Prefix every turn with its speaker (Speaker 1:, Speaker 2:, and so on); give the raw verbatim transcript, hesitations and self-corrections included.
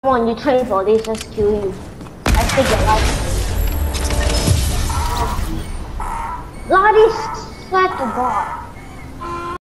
Speaker 1: on, you train for this, just kill him. I take your life. Bloody swear to God.